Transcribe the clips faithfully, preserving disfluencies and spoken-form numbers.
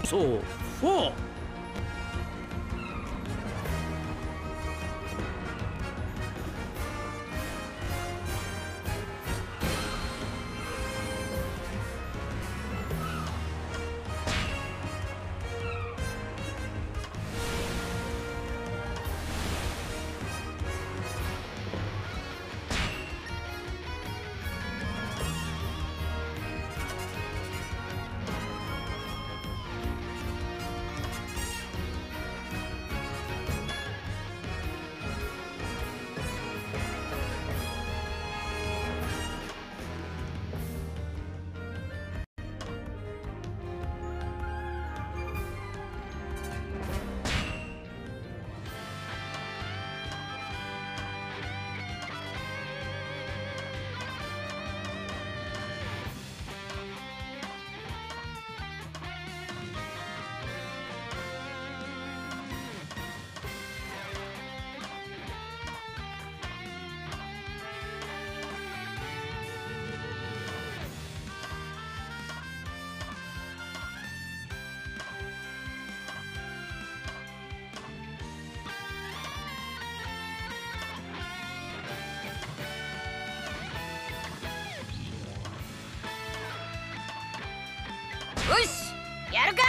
そうフォー。 よし、やるか。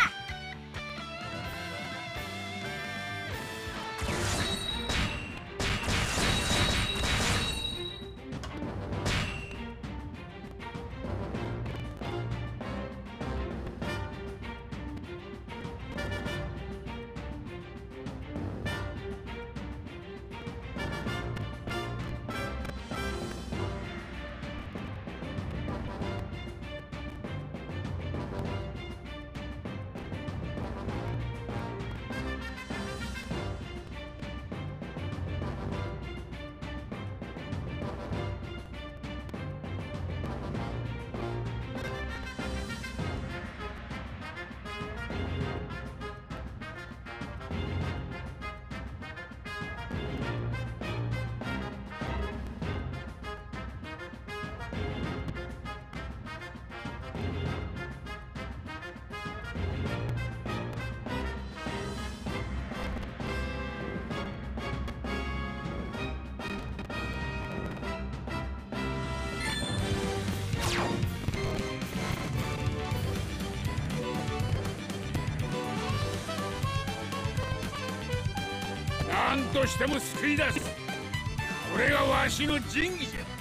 何としても救い出す。これがわしの仁義じゃ。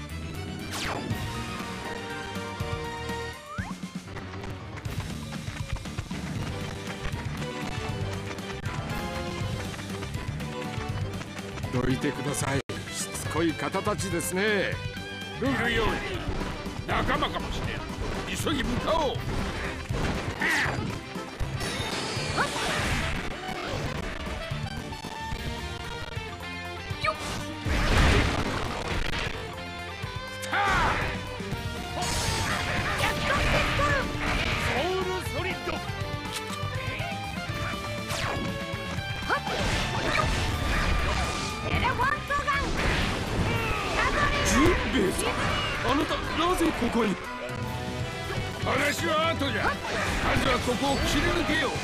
どいてください。しつこい方たちですね。 ルールように仲間かもしれん。急ぎ向かおう。 あなたなぜここに？ 話は後じゃ。まずはここを切り抜けよう。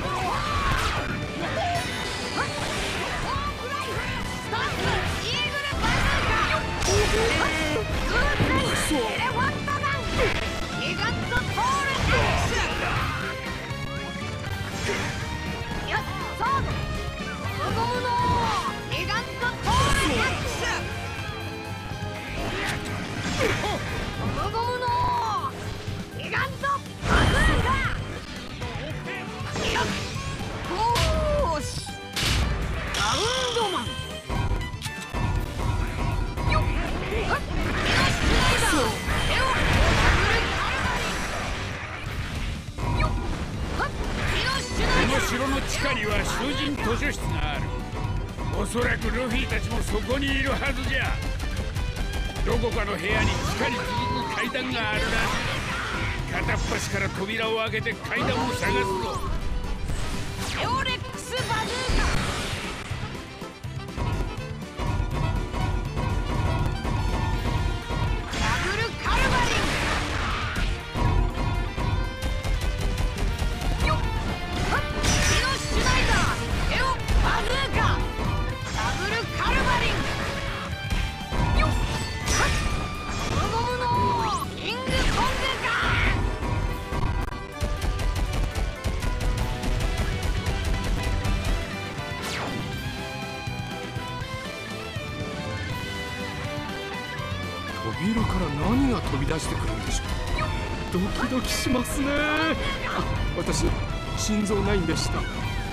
城の地下には囚人図書室がある。おそらくルフィたちもそこにいるはずじゃ。どこかの部屋に地下に続く階段があるらしい。片っ端から扉を開けて階段を探すぞ。 エオレックスバズーカ。 扉から何が飛び出してくるんでしょう。ドキドキしますね。あ、私心臓ないんでした。こ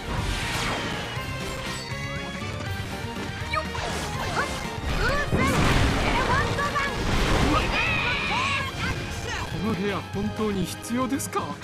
の部屋本当に必要ですか？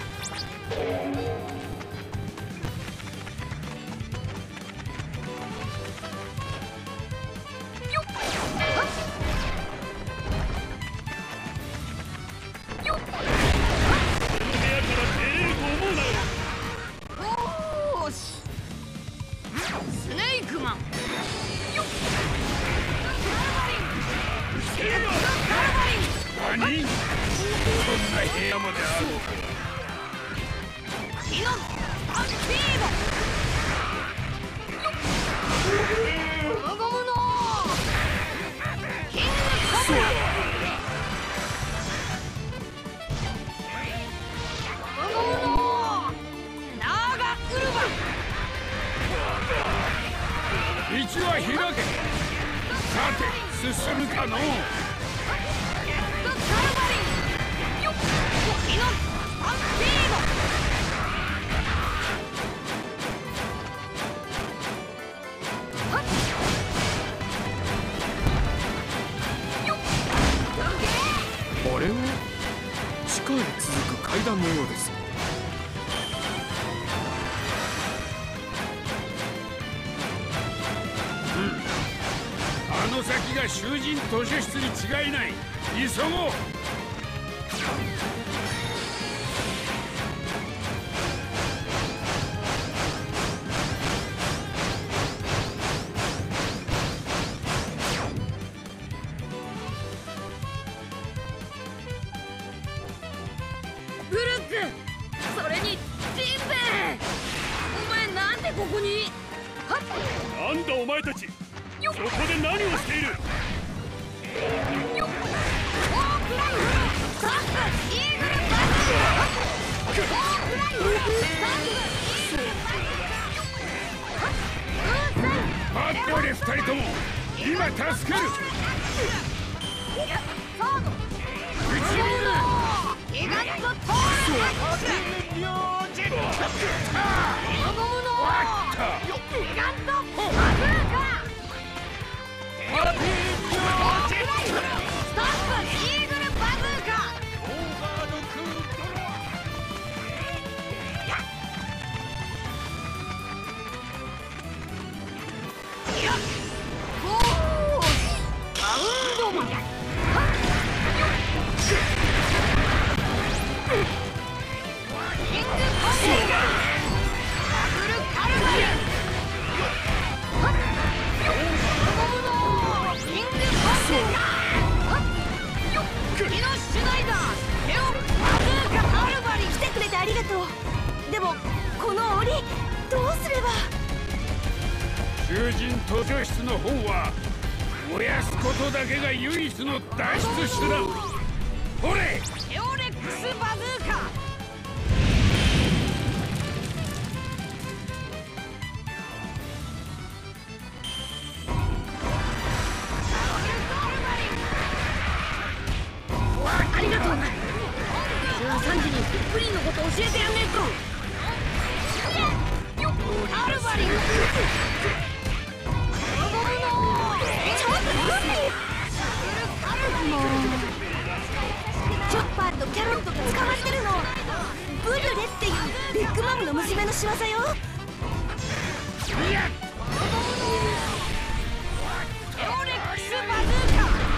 道は開け。さて進むかのう。 あれは地下へ続く階段のようです。 あの先が囚人図書室に違いない。急ごう。 ブルック、それにジンベエ、お前なんでここに？はっ、 なんだお前たち、そこで何をしている？ よっ、オークライフル、サック、イーグルバズーカ、オークライフル、サック、イーグルバズーカ、 待っておれ二人とも、今助ける。 サード、 撃ち入る。 ギガットトールハッチ、 両ジェット。 輪ゴムのわった。 ギガットバズーカ、オークライフル、スタッフ、イーグルバズーカ、 オーバードクールドロいやっ、おー、バウンドマン、キングコンボ、ダブルカルバリ、輪ゴムのキングコンボ、キノシュナイダー、テオバズーカカルバリ、 来てくれてありがとう。でもこの檻どうすれば。 囚人図書室の本は燃やすことだけが唯一の脱出手段。ほれ、 テオレックスバズーカ、ありがとうな。じゃあさんじにプリンのこと教えてやんねえと。カルバリン、 ちょっと待って。もうチョッパーとキャロットが捕まってるの。ブリュレっていうビッグマムの娘の仕業よ。 テオレックスバズーカ、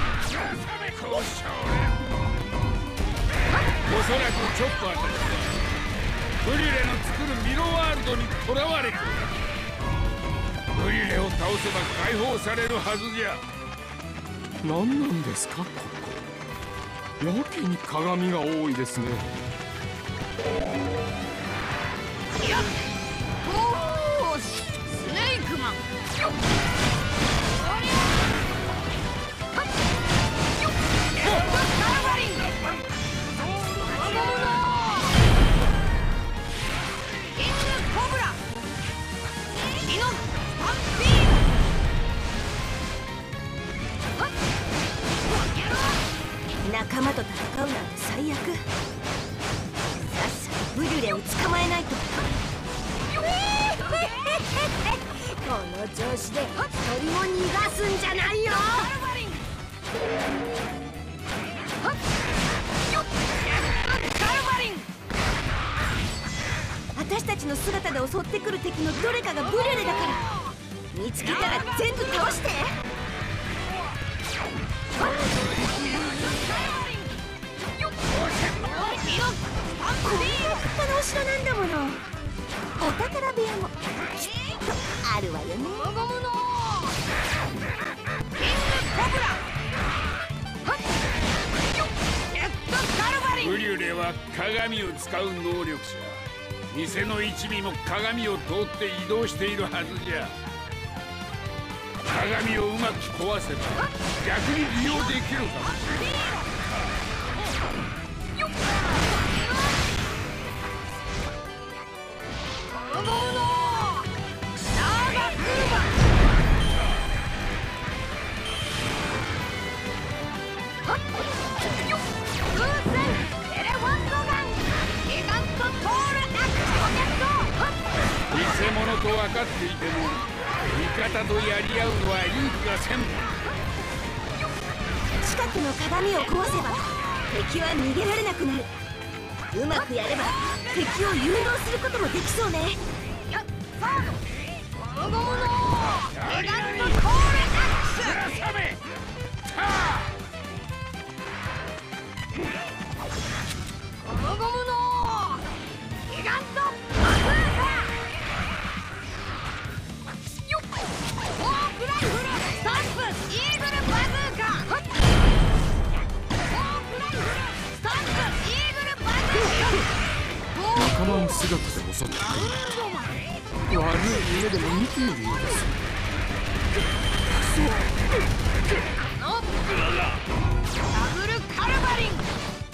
おそらくチョッパーたちはブリュレの作るミロワールドに囚われている。ブリュレを倒せば解放されるはずじゃ。 何なんですかここ。やけに鏡が多いですね。 いやっ、おーし、スネークマン、よっ、そりゃはっ、よっ、ゲットカルバリン、輪ゴムのキングコブラ、キノスタンピード、はっ、ゲロッ仲間と戦うなんて最悪。さっさとブリュレを捕まえないと。この調子で一人も逃がすんじゃないよ。私たちの姿で襲ってくる敵のどれかがブリュレだから、見つけたら全部倒して。こんな立派なお城なんだもの。お宝部屋もきっとあるわよね。 ブリュレは鏡を使う能力者。店の一味も鏡を通って移動しているはずじゃ。鏡をうまく壊せば逆に利用できるかもしれない。偽物と分かっていても味方とやり合うのはいい気がせん。 近くの鏡を壊せば敵は逃げられなくなる。うまくやれば敵を誘導することもできそうね。 仲間の姿で襲ってくる。悪い夢でも見ているようです。 ダブルカルバリン。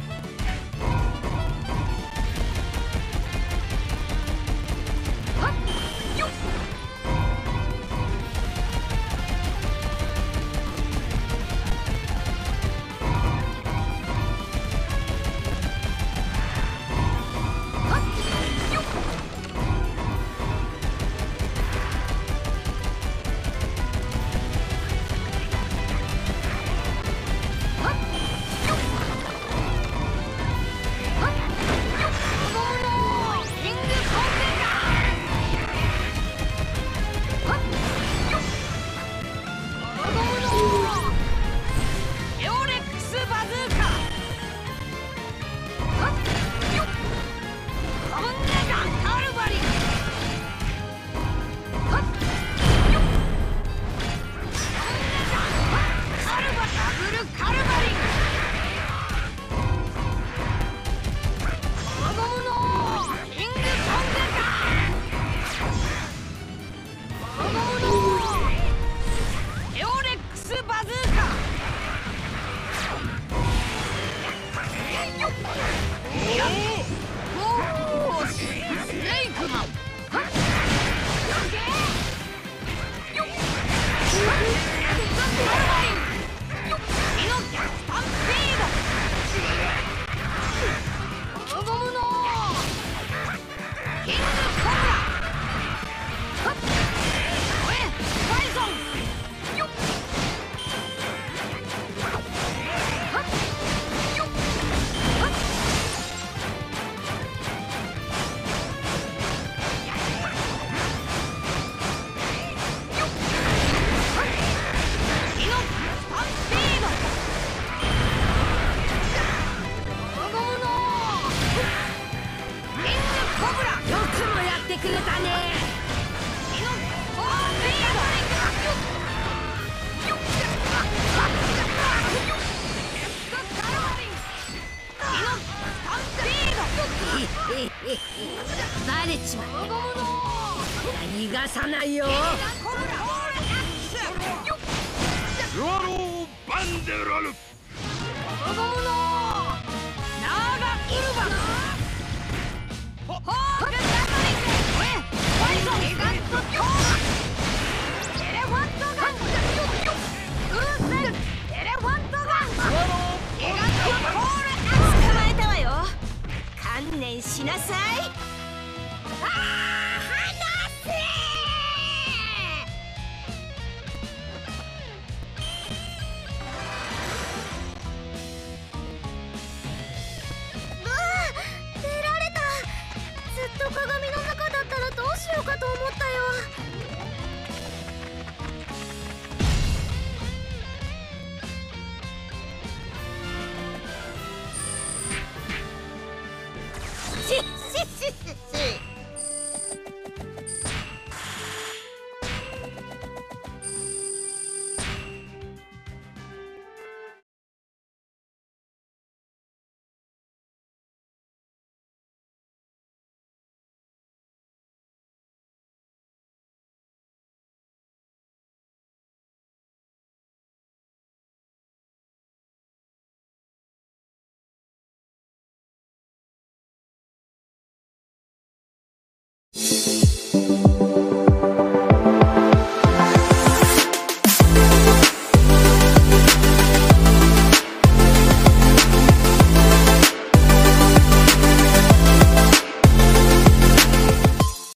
バレちまった。逃がさないよ。 スワローバンデラル。 ナーガウルバン。ホーク